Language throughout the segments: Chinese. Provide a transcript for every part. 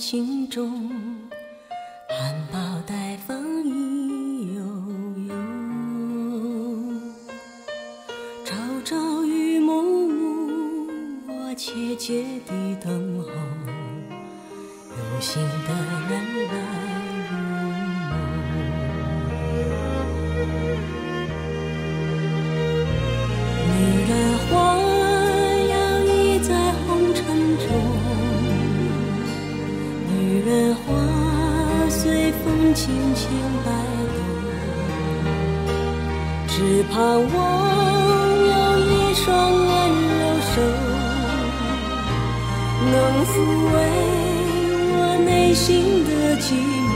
心中，含苞待放意悠悠。朝朝与暮暮，我切切地等候，有心的人来入梦。女人花摇曳在红尘中，女人花随风轻轻摆动，只盼望有一双温柔手，能抚慰我内心的寂寞。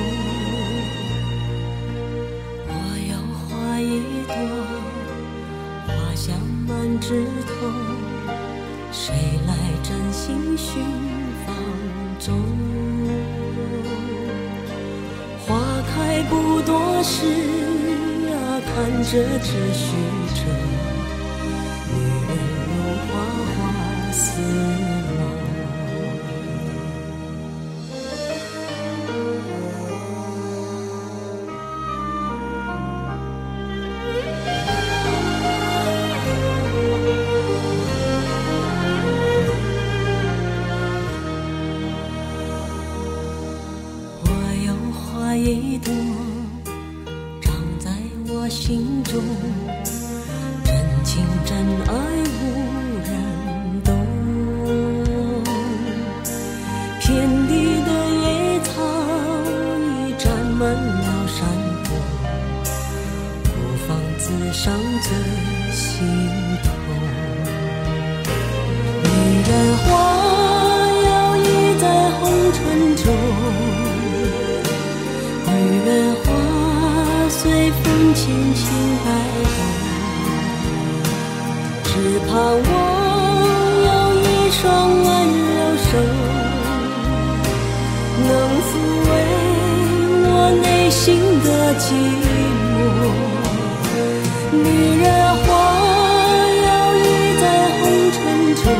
我有花一朵，花香满枝头，谁来真心寻芳踪？花开不多时啊，看着只须着，女人如花，花似梦。我有花一朵，长在我心中，真情真爱无人懂。遍地的野草已沾满了山坡，孤芳自赏最心痛。女人花摇曳在红尘中，女人花随风轻轻摆动，只盼望有一双温柔手，能抚慰我内心的寂寞。女人花摇曳在红尘中，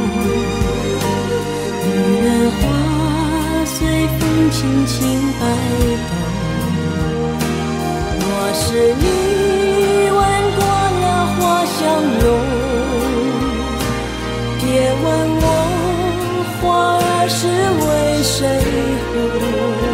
女人花随风轻轻摆动。若是你闻过了花香浓，别问我花儿是为谁红。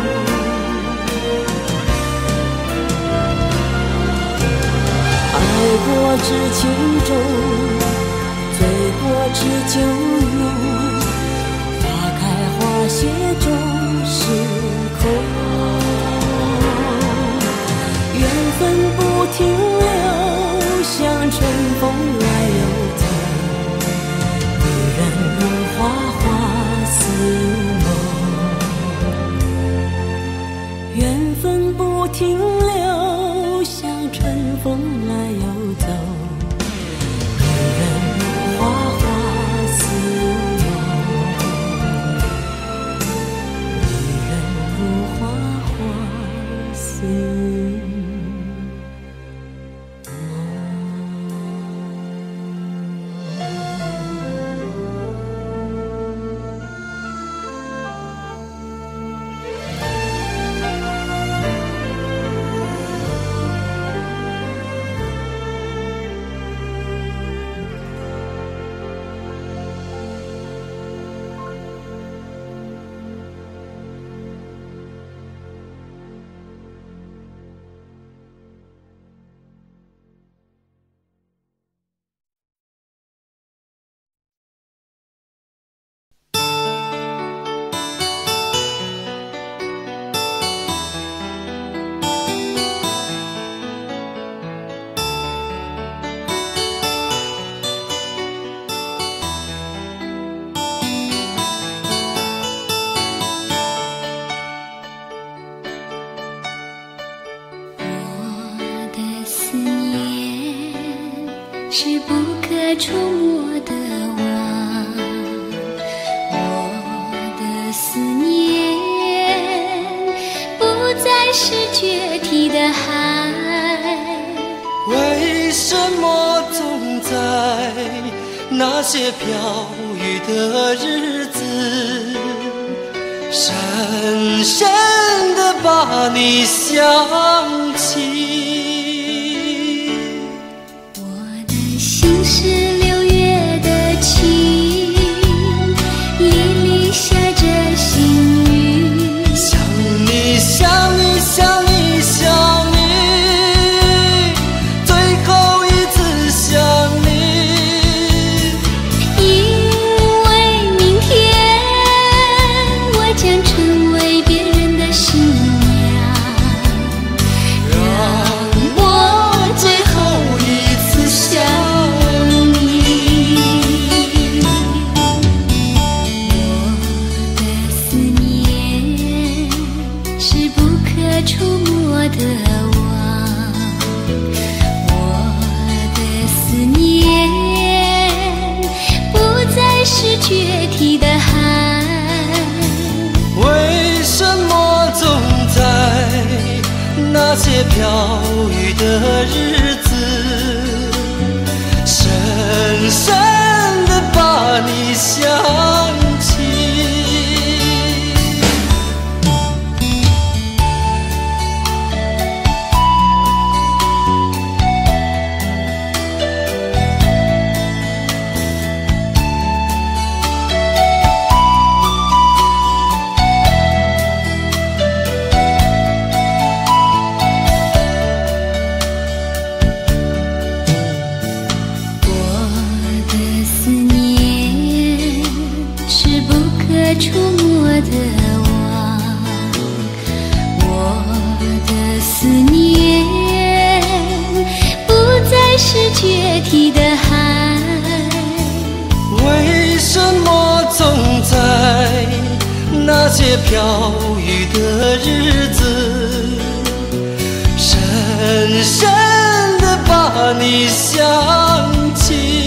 爱过知情重，醉过知酒浓，花开花谢终是空。缘分不停留，像春风来又走，女人如花，花似梦。缘分不停留，像春风来又走，女人如花，花似梦。女人如花，花似梦。 是不可触摸的网，我的思念不再是决堤的海。 为什么总在那些飘雨的日子， 深深地把你想起。 我的心是6月的晴，沥沥下着细雨。 想你想你想你想你，最后一次想你。 因为明天我将成为别人的新娘， 让我最后一次想你。 我的思念是不可触摸的网，我的思念不再是决堤的海。 为什么总在那些飘雨的日子，深深地把你想起？ 我的思念是不可触摸的网，我的思念不再是决堤的海。 为什么总在那些飘雨的日子，深深地把你想起？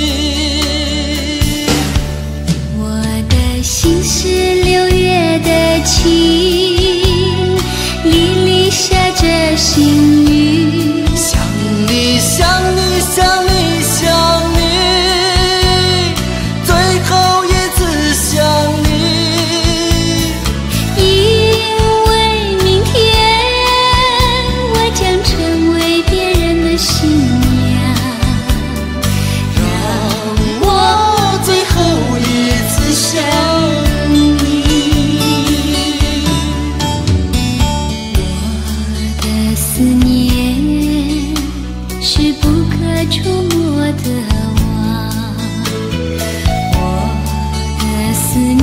我的心是6月的晴，沥沥下着细雨。 想你想你想你想你，最后一次想你。 因为明天我将成为别人的新娘， 让我最后一次想你。 我的思念是不可触摸的网，我的思念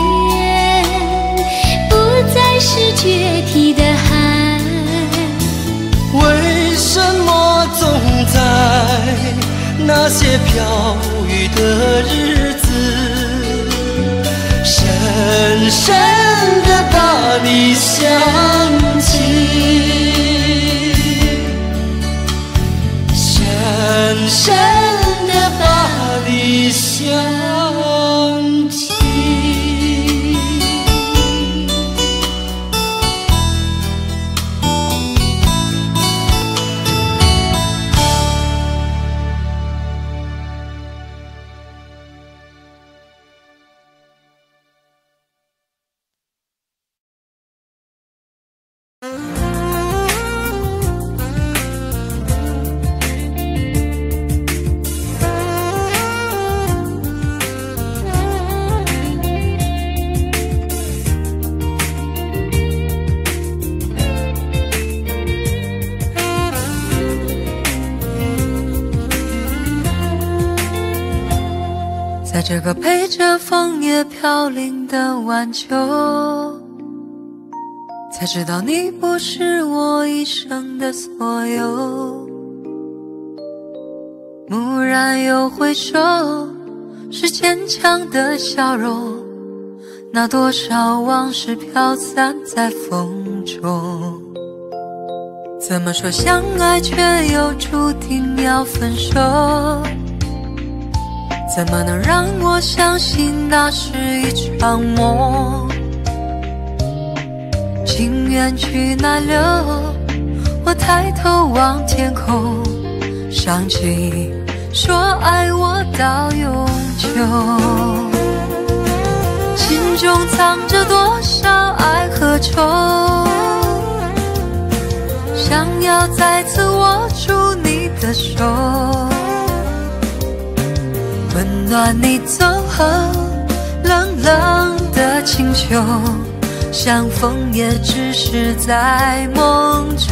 不再是决堤的海。 为什么总在那些飘雨的日子，深深地把你想起？深深地把你想起。 在这个陪着枫叶飘零的晚秋，才知道你不是我一生的所有。蓦然又回首，是坚强的笑容，那多少往事飘散在风中。怎么说相爱却又注定要分手？怎么能让我相信那是一场梦？情缘去难留，我抬头望天空，想起说爱我到永久。 心中藏着多少爱和愁，想要再次握住你的手，温暖你走后冷冷的请求，相逢也只是在梦中。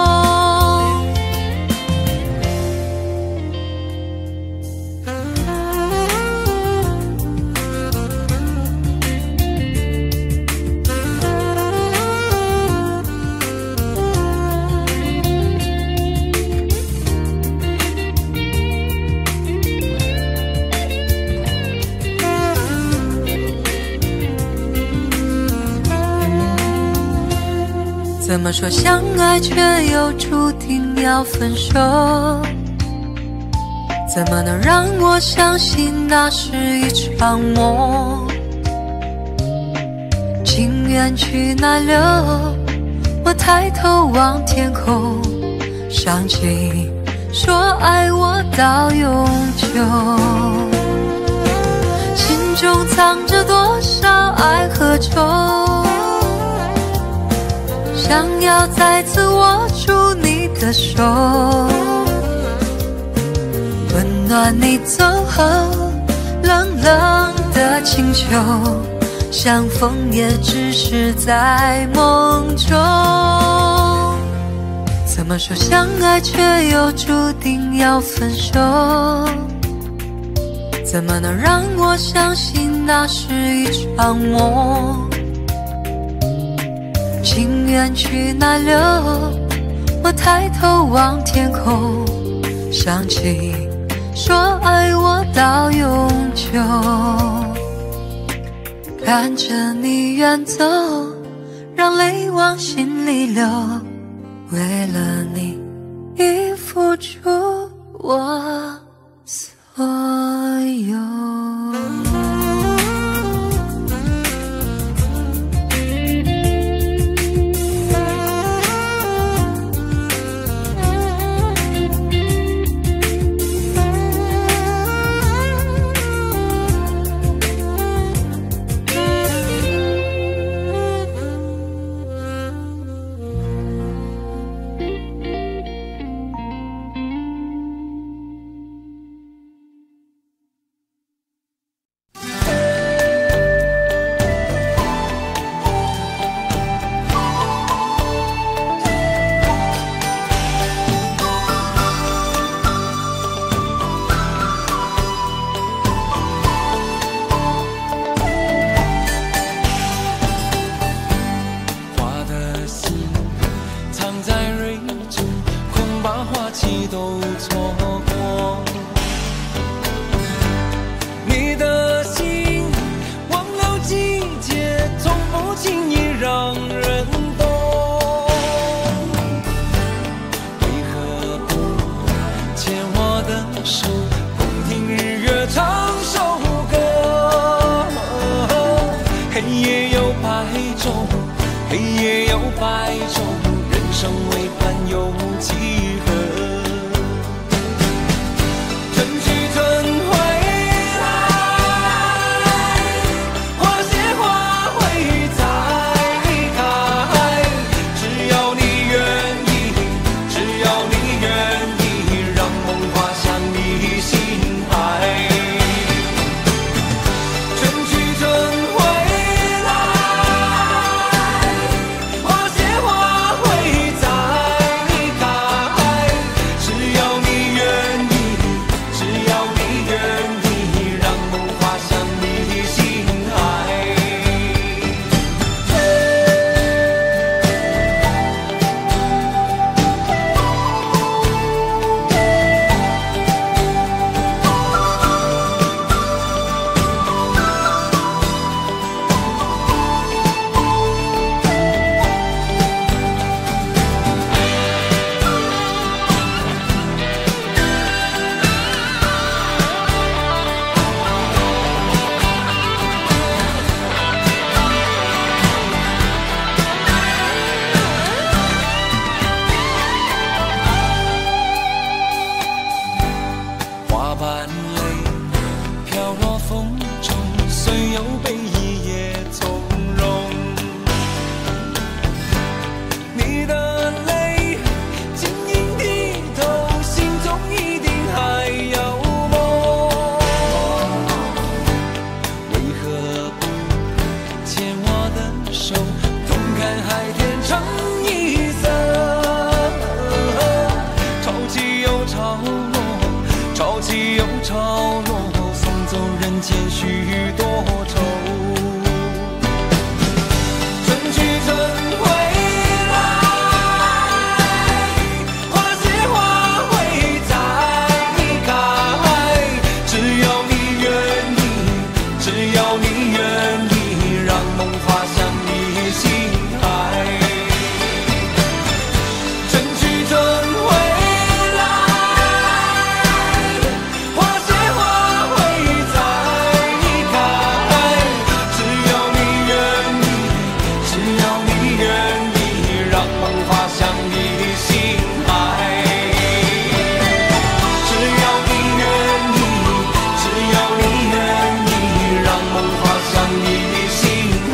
怎么说相爱却又注定要分手？怎么能让我相信那是一场梦？情缘去哪流？我抬头望天空，想起说爱我到永久。心中藏着多少爱和愁，想要再次握住你的手，温暖你走后冷冷的请求，相逢也只是在梦中。怎么说相爱却又注定要分手？怎么能让我相信那是一场梦？情缘去哪流？我抬头望天空，想起说爱我到永久。看着你远走，让泪往心里流，为了你已付出我所有。 花瓣泪飘落风中，虽有悲意也起又潮落，送走人间许多愁。春去春回来，花谢花会再开，只要你愿意，只要你愿意，让梦滑向你心海。春去春回来，花谢花会再开，只要你愿意，只要你愿意，让梦滑向你心海。只要你愿意，只要你愿意，让梦滑向你心海。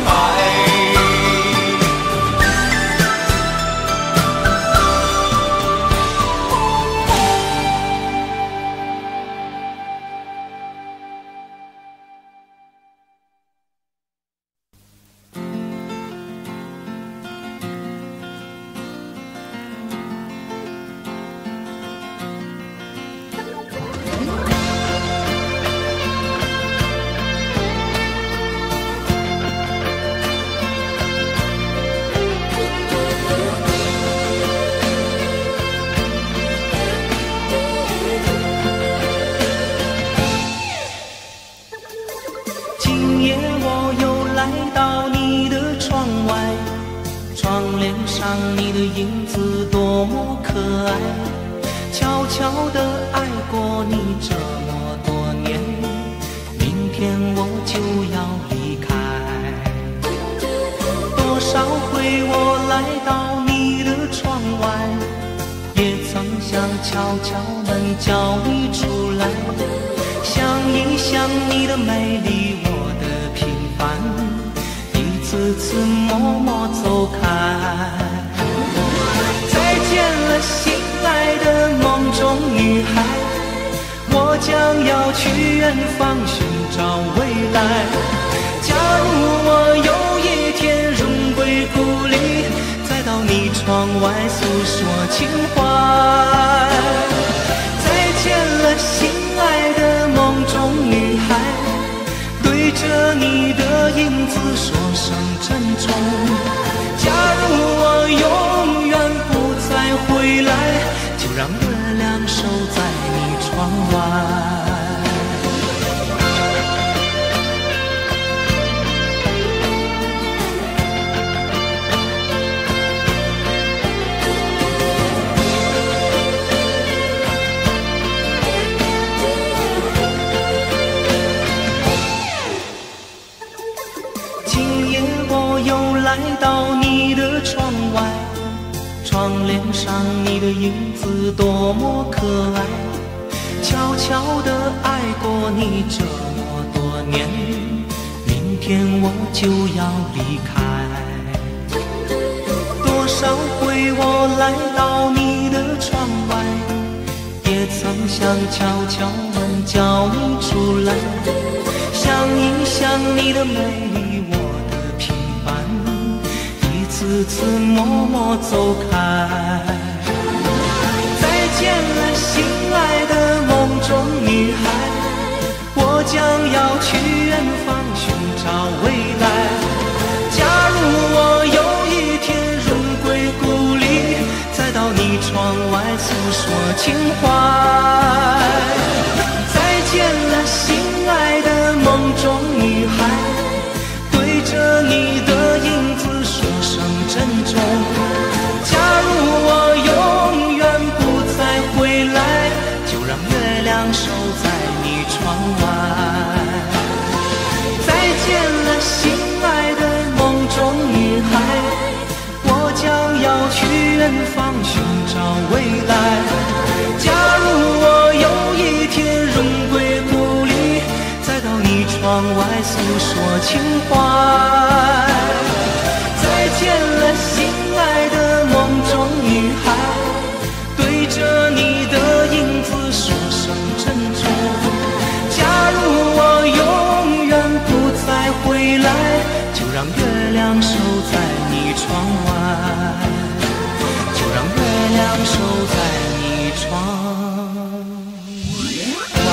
今夜我又来到你的窗外，窗帘上你的影子多么可爱，悄悄地爱过你这么多年，明天我就要离开。多少回我来到你的窗外，也曾想敲敲门叫你出来，想一想你的美丽，我的平凡，一次次默默走开。再见了心爱的梦中女孩，我将要去远方寻找未来。假如我有一天荣归故里，再到你窗外诉说情怀。再见了心爱的梦中女孩，对着你的影子说声珍重。假如我永远不再回来，就让月亮守在你窗外。来到你的窗外，窗帘上你的影子多么可爱，悄悄地爱过你这么多年，明天我就要离开。多少回我来到你的窗外，也曾想悄悄门叫你出来，想一想你的美丽，我的平凡，一次次默默走开。再见了心爱的梦中女孩，我将要去远方寻找未来。假如我有一天荣归故里，再到你窗外诉说情怀。再见了心爱的梦中女孩，对着你的影子说声珍重。假如我永远不再回来，就让月亮守在你窗外。再见了心爱的梦中女孩，我将要去远方寻找未来。假如我有一天荣归故里，再到你窗外诉说情怀。再见了心爱的梦中女孩，对着你的影子说声珍重。假如我永远不再回来，就让月亮守在你窗外，就让月亮守在你窗外。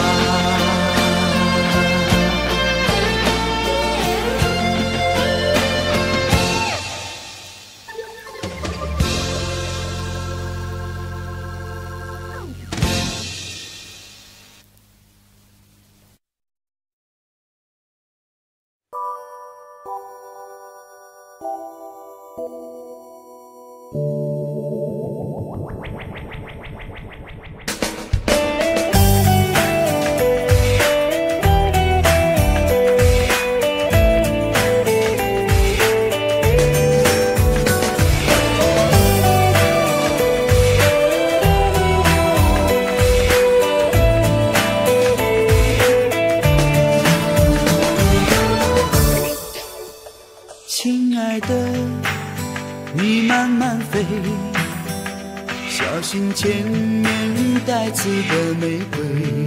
亲爱的，你慢慢飞，小心前面带刺的玫瑰。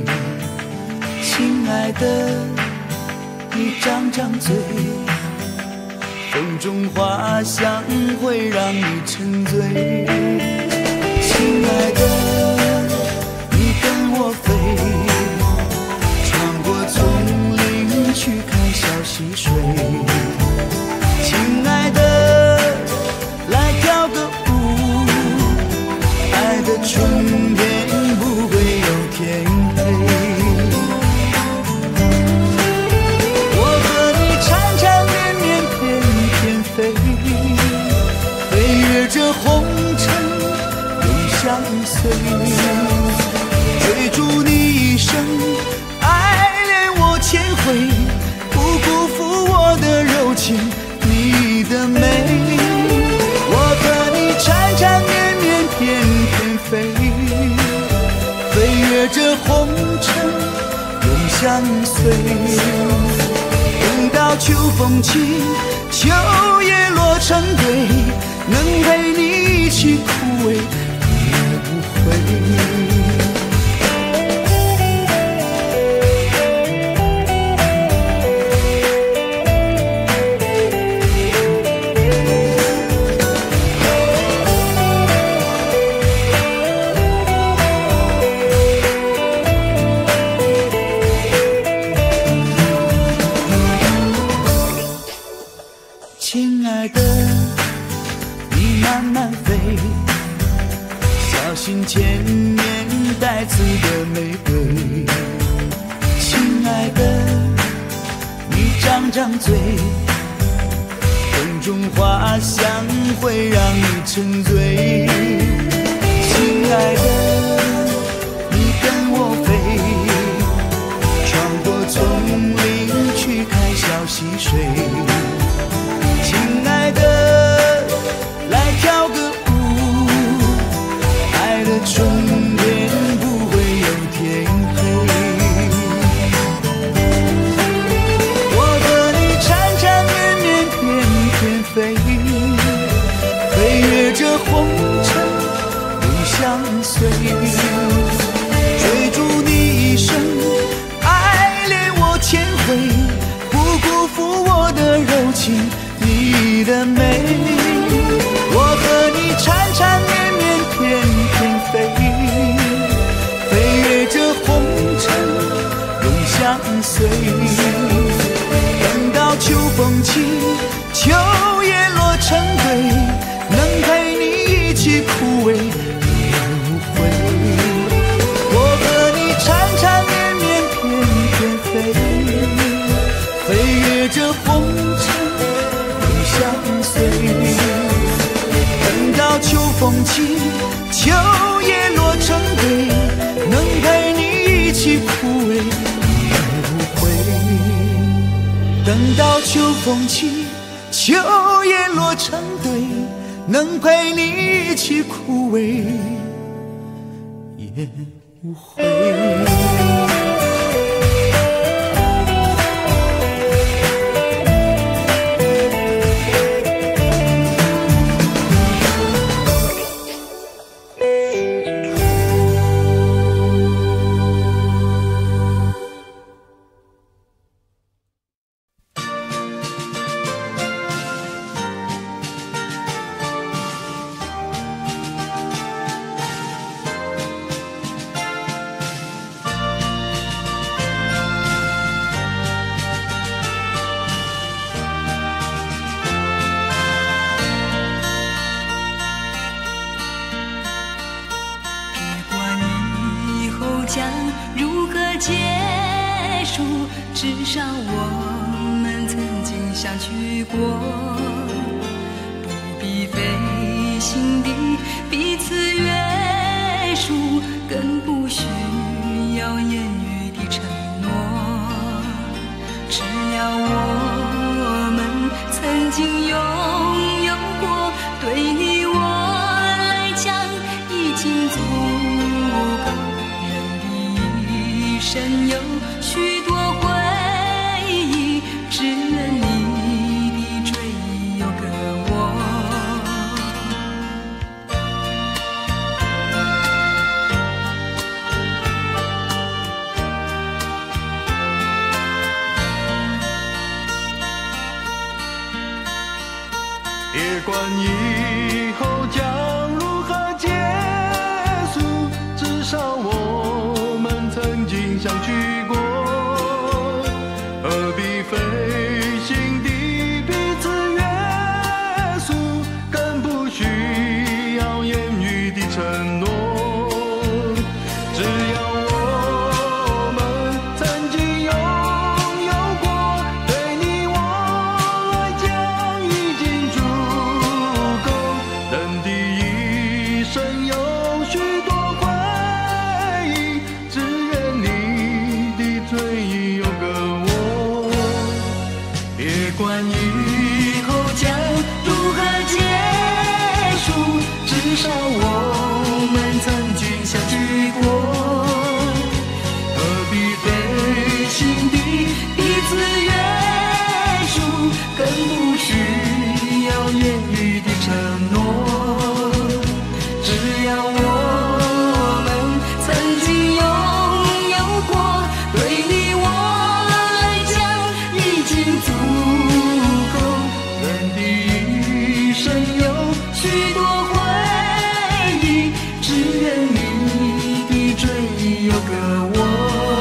亲爱的，你张张嘴，风中花香会让你沉醉。亲爱的，你跟我飞，穿过丛林去看小溪水。亲爱的，来跳个舞，爱的春天不会有天黑。我和你缠缠绵绵翩翩飞，飞越这红尘永相随，追逐你一生，爱恋我千回，不辜负我的柔情你的美。我和你缠缠绵绵翩翩飞，飞越这红尘永相随。等到秋风起，秋叶落成堆，能陪你一起枯萎也无悔。亲爱的，你慢慢飞，小心前面带刺的玫瑰。亲爱的，你张张嘴，风中花香会让你沉醉。亲爱的，你跟我飞，穿过丛林去看小溪水。亲爱的，来跳个舞，爱的春天不会有天黑。我和你缠缠绵绵翩翩飞，飞越这红尘永相随，追逐你一生，爱恋我千回，不辜负我的柔情你的美。我和你缠缠绵绵翩翩飞，飞越这红尘永相随。等到秋风起，秋叶落成堆，能陪你一起枯萎也无悔。我和你缠缠绵绵翩翩飞，飞越这红尘相随。等到秋风起，秋叶落成堆，能陪你一起枯萎也无悔。等到秋风起，秋叶落成堆，能陪你一起枯萎也无悔。 至少我们曾经相聚过，不必费心地彼此约束，更不需要言语的承诺。只要我们曾经拥有过，对你我来讲已经足够。人的一生有许多回忆，只愿你的追忆有个我。 别管以后将如何结束，至少我们曾经相聚过，何必费心地彼此约束，更不需要言语的承诺。只要我们曾经拥有过，对你我来讲已经足够。人的一生有许多回忆，只愿你的追忆有个我。别管以后将如何结束，至少我们曾经相聚过。何必费心地彼此约束，更不需要言语的承诺。只要我们曾经拥有过，对你我来讲已经足够。人的一生有许多回忆，只愿你的追忆有个我。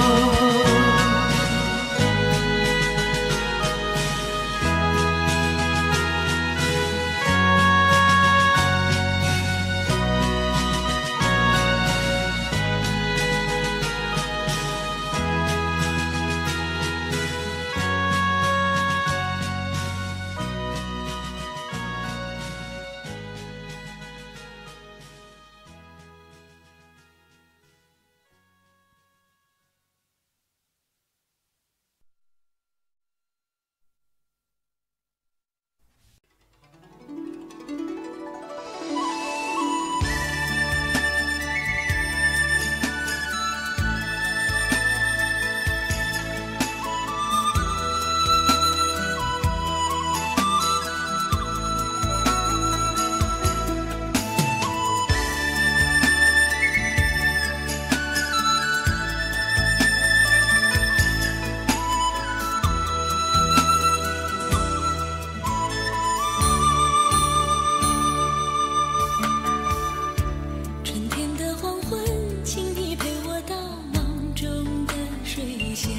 春天的黄昏，请你陪我到梦中的水乡，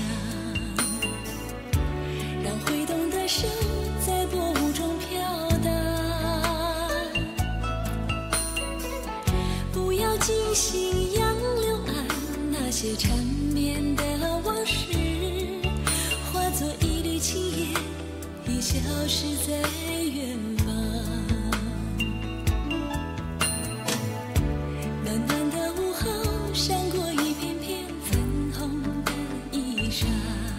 让挥动的手在薄雾中飘荡。不要惊醒杨柳岸那些缠绵的往事，化作一缕青烟，已消失在远方。暖暖的午后，闪过一片片粉红的衣裳，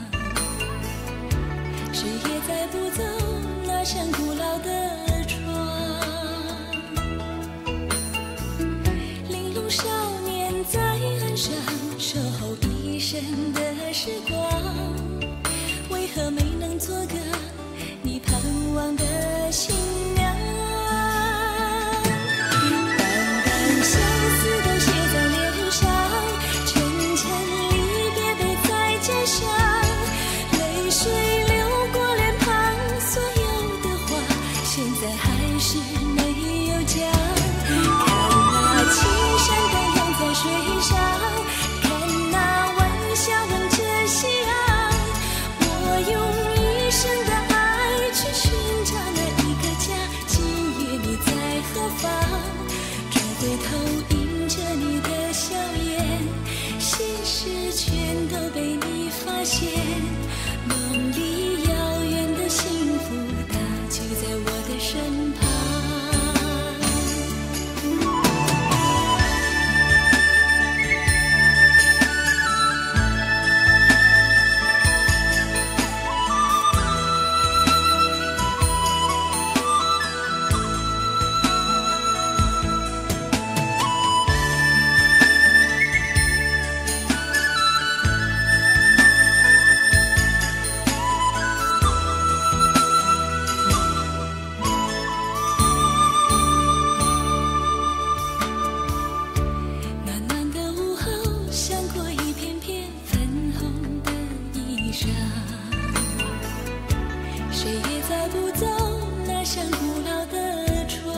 谁也载不走那扇古老的窗。玲珑少年在岸上守候一生的时光，为何没能做个你盼望的新娘？淡淡相思都写在脸上，沉沉离别背在肩上，泪水流过脸庞，所有的话现在还是没有讲。看那青山荡漾在水上，看那晚霞吻着夕阳，我用一生的爱去寻找那一个家。今夜你在何方？转回头迎着你的笑颜，现实全都被你发现。梦里遥远的幸福，它就在我的身旁。 上，谁也载不走那扇古老的窗。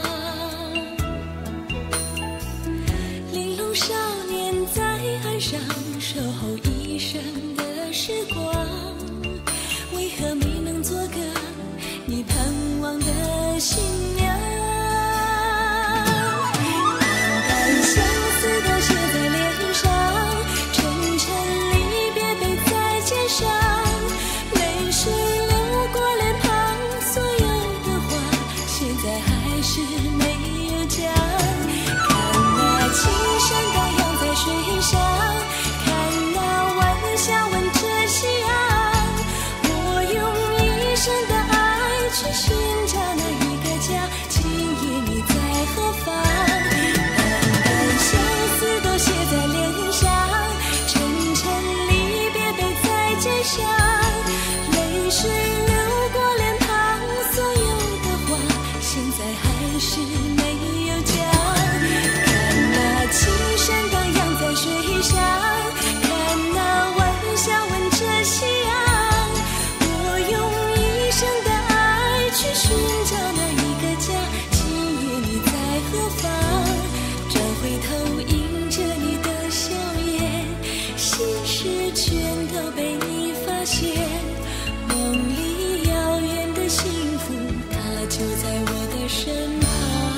玲珑少年在岸上守候一生的时光，为何没能做个你盼望的新娘？相思都写在脸上，沉沉离别背在肩上，泪水流过脸庞，所有的话现在还是没有讲。看那青山荡漾在水上，看那晚霞吻着夕阳，我用一生的爱去寻找那一个家，今夜你在何方？相思都写在脸上，沉沉离别背在肩上，泪水流过脸庞，所有的话现在还是没有讲。看那青山荡漾在水上，看那晚霞吻着夕阳，我用一生的爱去寻找那一个家，今夜你在何方？转回头迎着你的笑颜，心事全都被你发现，梦里遥远的幸福它就在我的身旁。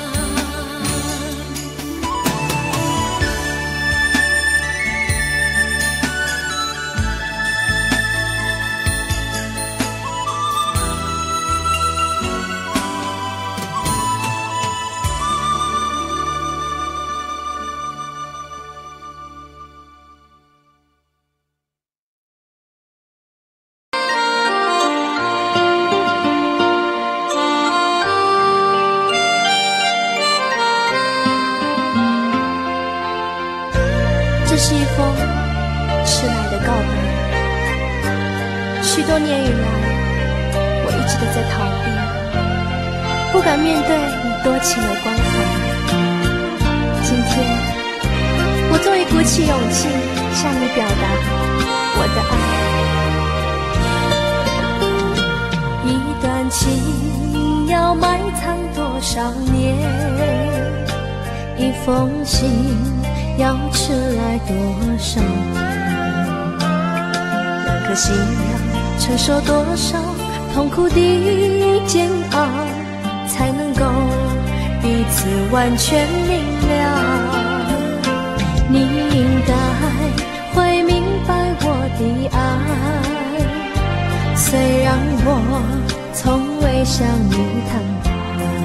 这是一封迟来的告白。许多年以来，我一直都在逃避，不敢面对你多情的关怀。今天，我终于鼓起勇气向你表达我的爱。一段情要埋藏多少年？一封信要迟来多少年？那颗心要承受多少痛苦的煎熬，才能够彼此完全明了？你应该会明白我的爱，虽然我从未向你坦白。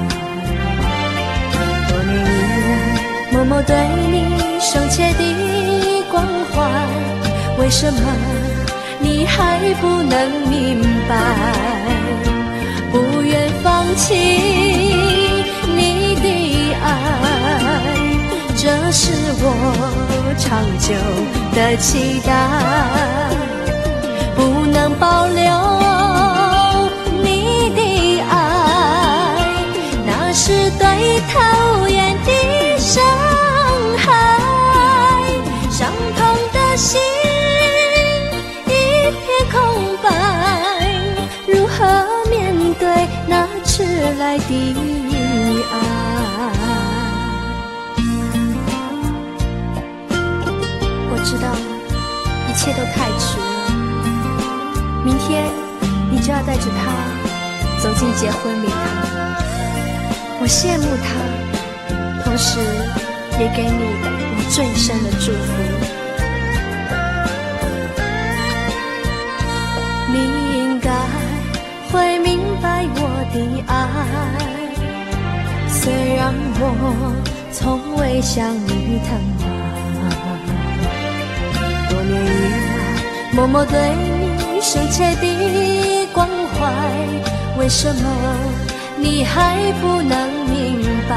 多年以来默默对你深切的关怀，为什么你还不能明白？不愿放弃你的爱，这是我长久的期待。不能保留你的爱，那是对讨厌的伤害，伤痛的心一片空白，如何面对那迟来的爱？我知道一切都太迟了，明天你就要带着他走进结婚礼堂，我羡慕他，同时也给你我最深的祝福。你应该会明白我的爱，虽然我从未向你坦白。多年以来默默对你深切的关怀，为什么你还不能明白？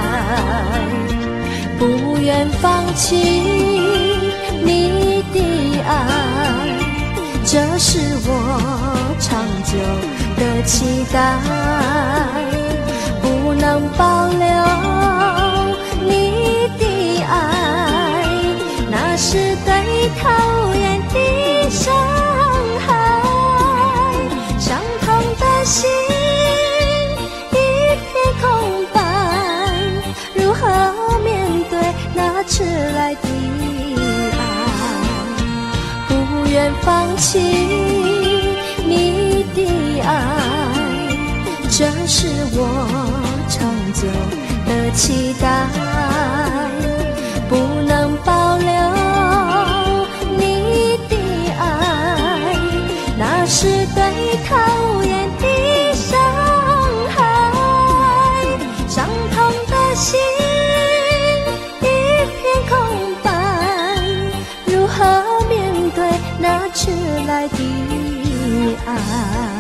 不愿放弃你的爱，这是我长久的期待。不能保留你的爱，那是对讨厌的伤害。 迟来的爱，不愿放弃你的爱，这是我长久的期待，不能保留你的爱，那是对讨厌的伤害，伤痛的心一片空白，如何面对那迟来的爱？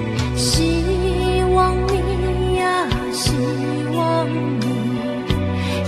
希望你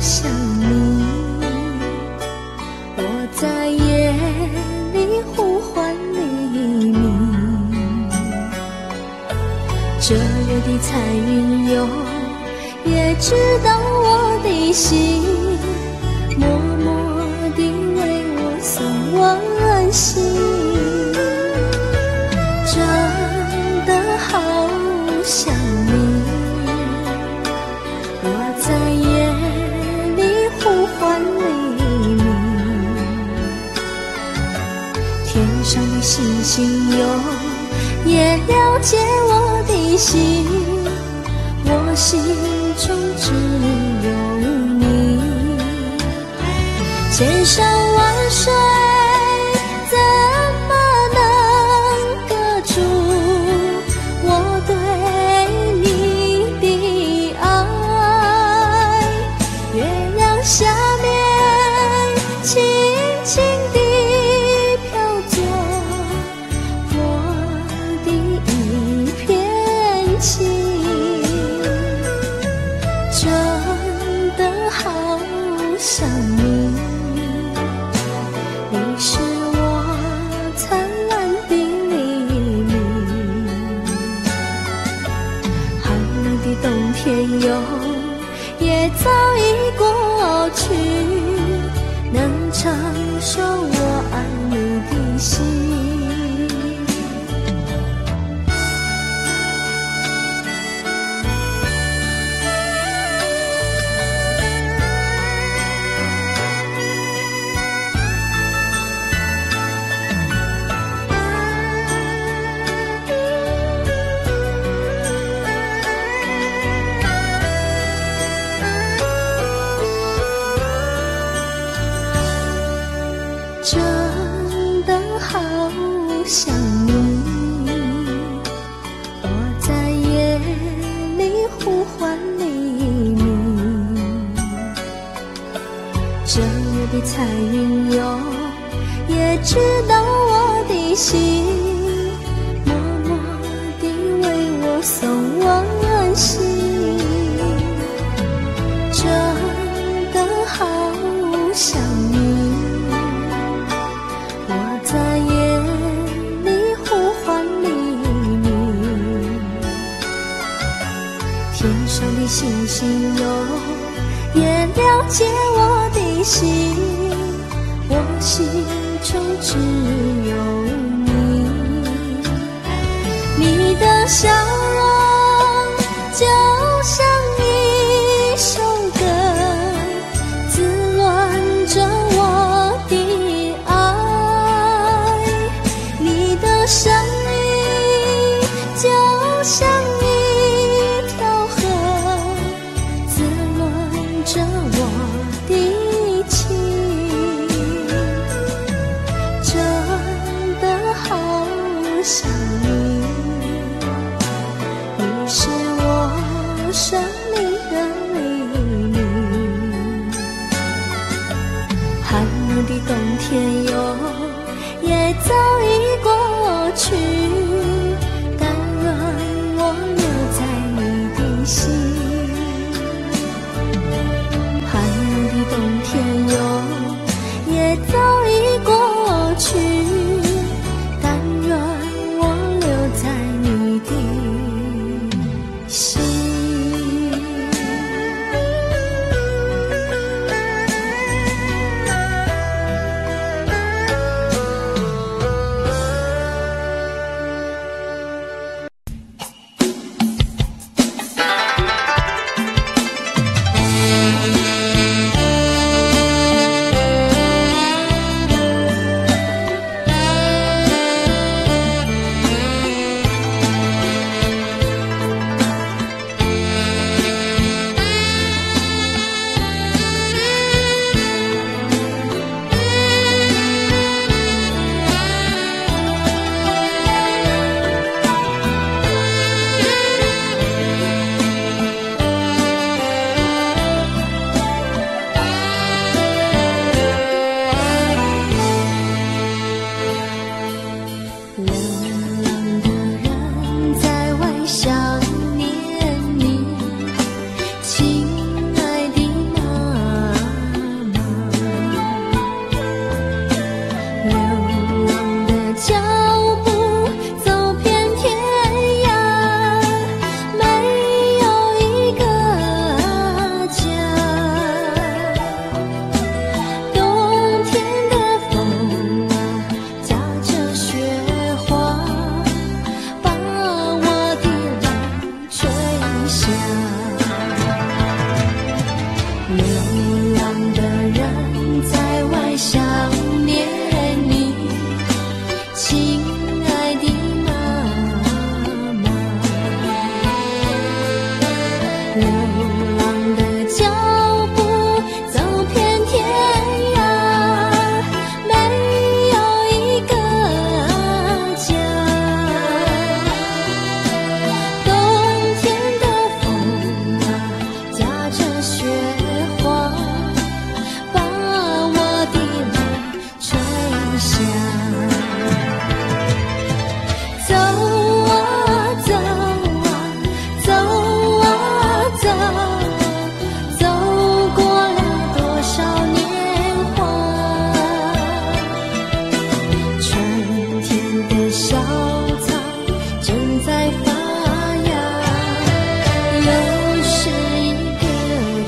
想你，我在夜里呼唤黎明。这夜的彩云哟，也知道我的心，默默地为我送温馨。真的好想你，我在夜里呼唤黎明。天上的星星哟，也了解我的心，我心中只有你。千山万水怎么能隔住我对你的爱？月亮下面轻轻地飘作我的一片情，真的好想你，你是我灿烂的黎明。寒冷的冬天哟，也早已过去，能承受我爱你的心。真的好想你，我在夜里呼唤黎明。这夜的彩云哟，也知道我的心，默默地为我送温馨。真的好想你，我在夜里呼唤黎明。天上的星星哟，也了解我的心，我心中只有你。你的笑容就像一首歌，滋润着我的爱。你的声音就像一条河，滋润着我的情。真的好想你，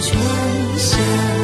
春夏。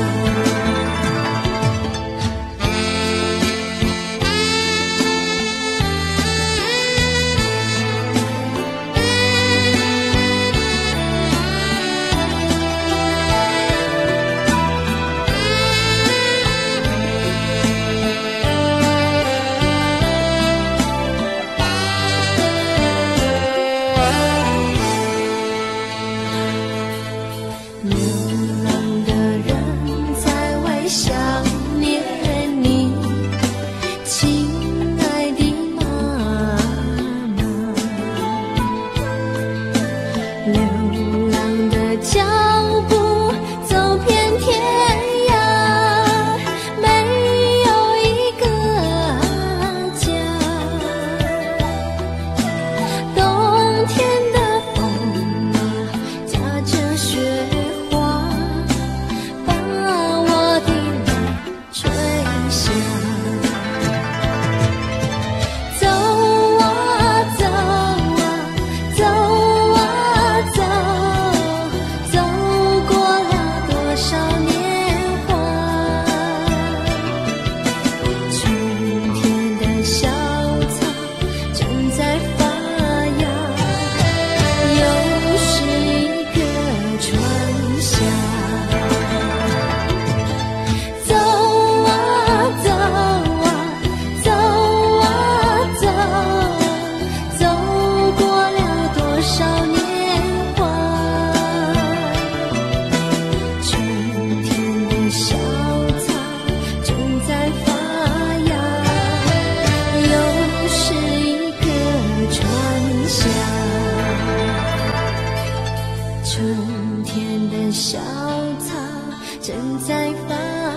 春天的小草正在发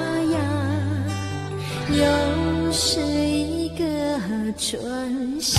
芽，又是一个春夏。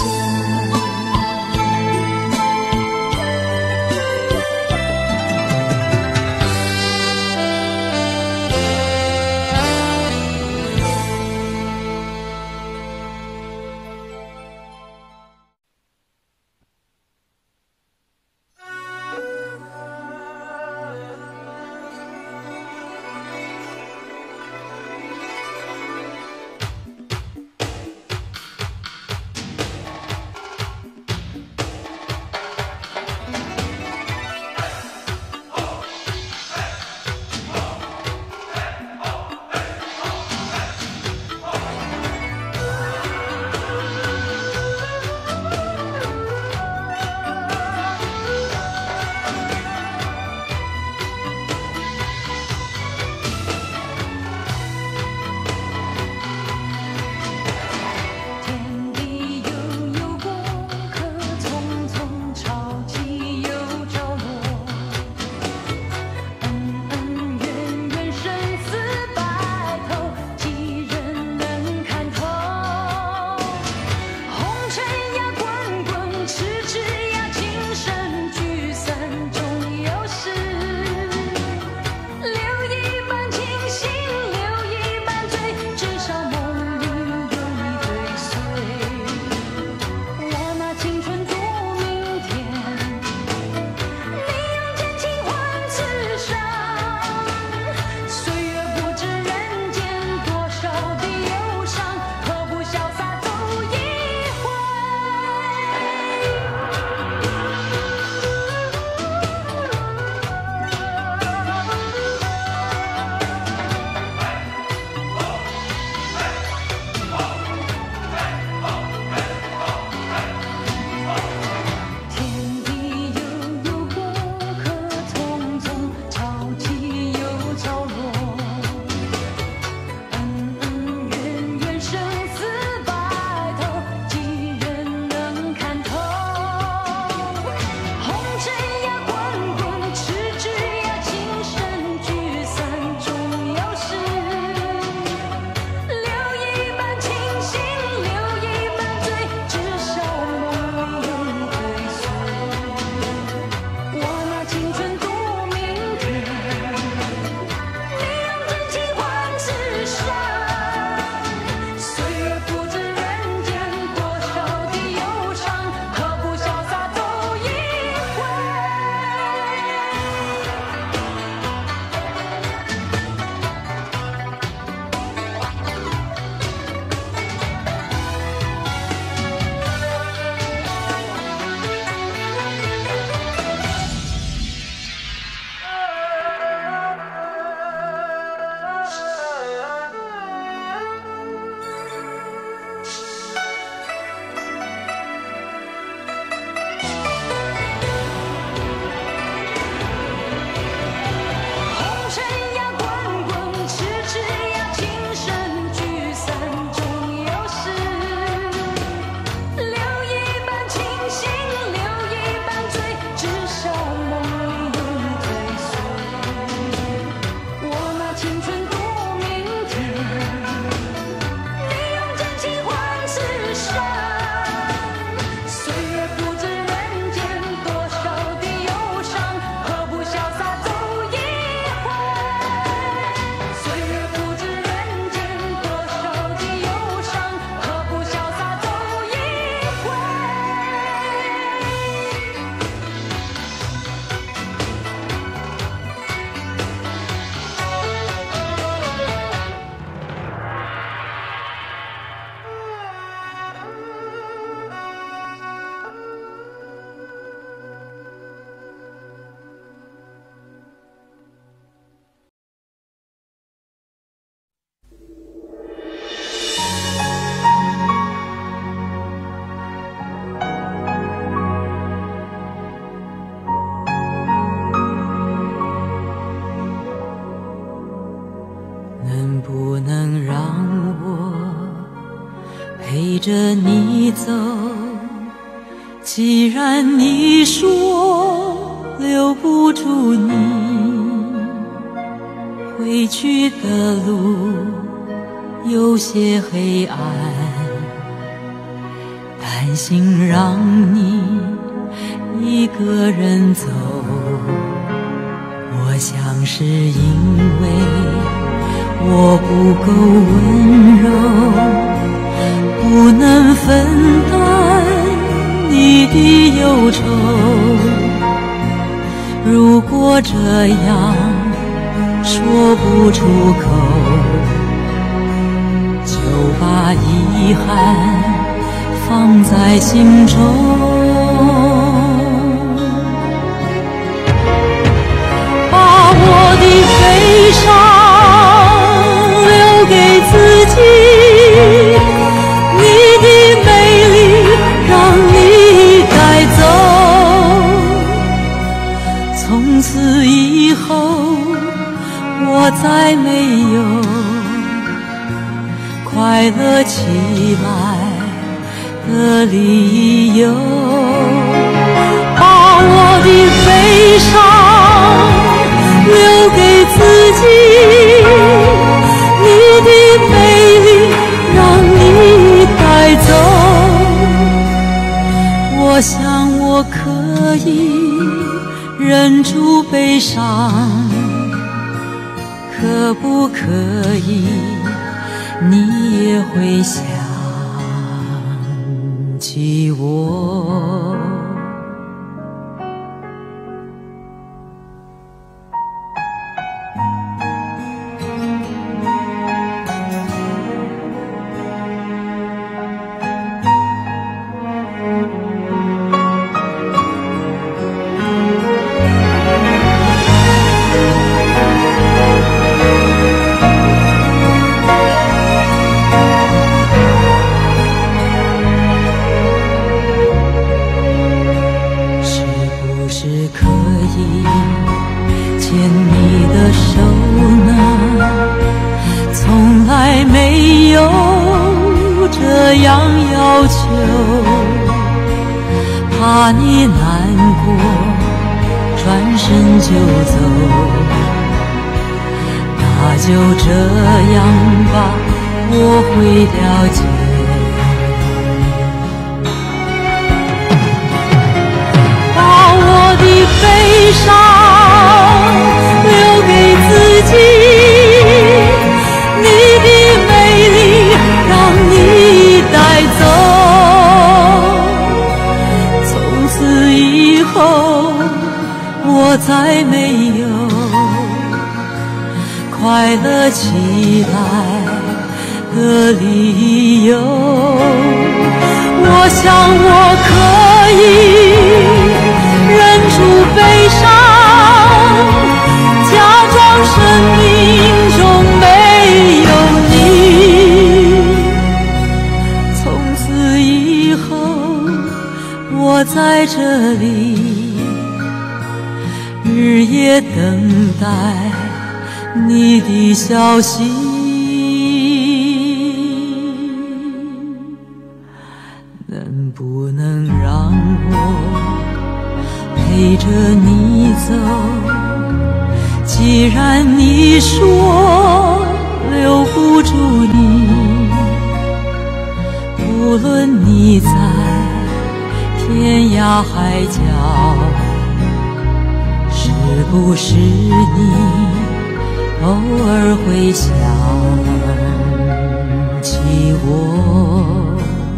不能让我陪着你走？既然你说留不住你，回去的路有些黑暗，担心让你一个人走。我想是因为我不够温柔，不能分担你的忧愁。如果这样说不出口，就把遗憾放在心中。把我的悲伤留给自己，你的美丽让你带走。从此以后我再没有快乐起来的理由。把我的悲伤留给自己，你的美丽让你带走。我想我可以忍住悲伤，可不可以你也会想起我？怕你难过，转身就走，那就这样吧，我会了解。把我的悲伤留给自己，你的美丽让你带走。以后我再没有快乐起来的理由。我想我可以忍住悲伤，假装生命中没有你。从此以后我在这里日夜等待你的消息，能不能让我陪着你走？既然你说留不住你，无论你在天涯海角，是不是你偶尔会想起我？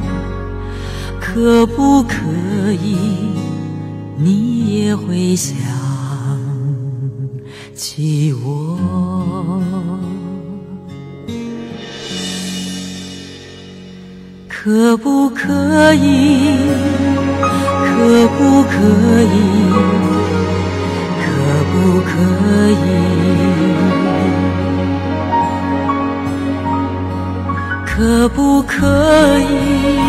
可不可以你也会想起我？可不可以？可不可以？可不可以？可不可以？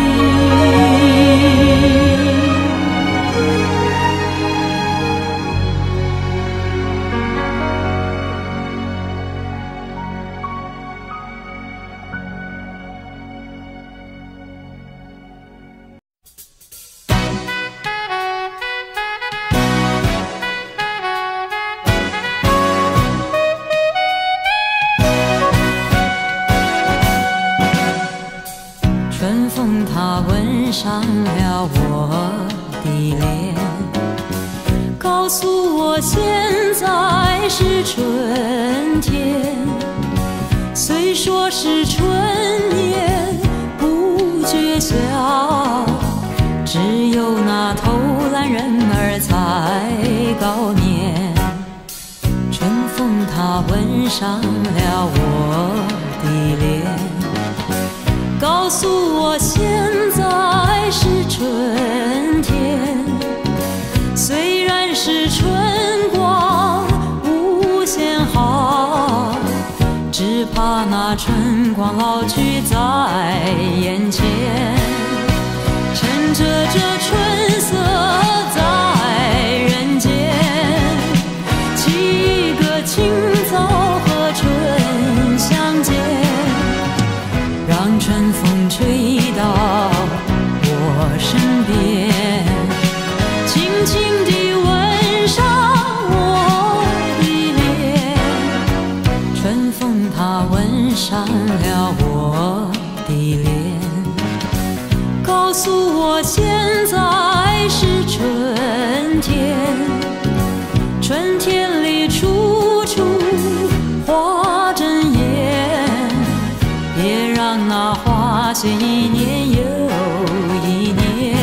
是春天，虽说是春年不觉晓，只有那偷懒人儿才高眠。春风它吻上了我的脸，告诉我现在是春天。虽然是春光无限好，只怕那春光老去在眼前。趁着这春色在人间，沏一个清早和春相见，让春风吹到我身边，轻轻地吻上我的脸。春风它吻上了我的脸，告诉我现在是春天。春天里处处花争艳，别让那花谢一年又一年。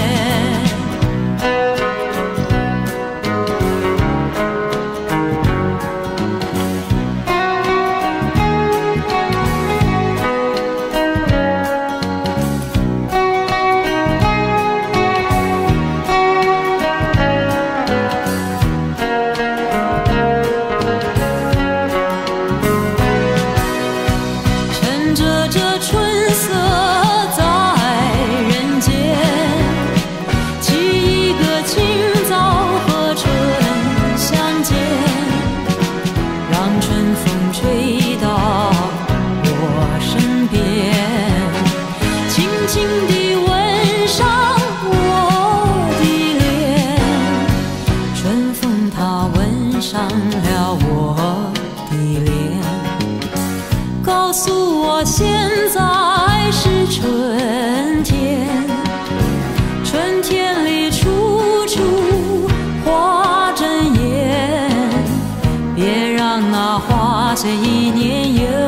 趁着这春色在人间，沏一个清早和春相见，让春风吹到我身边，轻轻地吻上我的脸。春风它吻上了我的脸，告诉我现在是春天。春天里处处花争艳，别让那花谢一年又